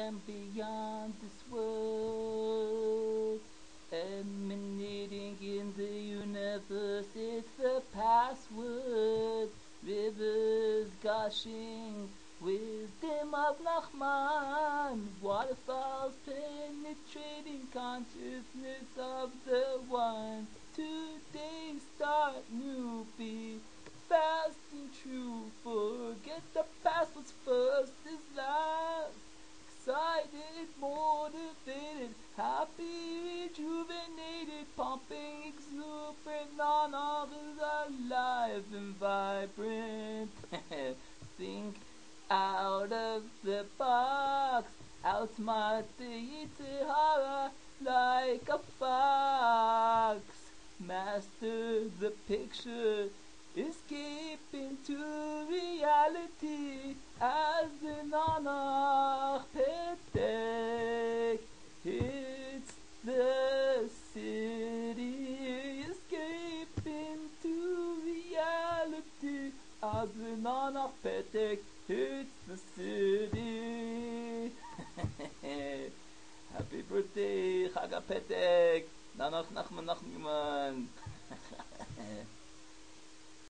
am beyond this world. Emanating in the universe, it's the password. Rivers gushing, wisdom of Nachman. Waterfalls penetrating consciousness of the one. Today start new, be fast and true. Forget the past, what's first is last. Excited, motivated, happy, rejuvenated, pumping, exuberant, none of is alive and vibrant. Think out of the box, outsmart the Yitzhara like a fox. Master the picture, escape into reality as the Nanach Petek hits the city. Escape into reality as the Nanach Petek hits the city. Happy birthday, Chag HaPetek, Nanach Nachman Nachman.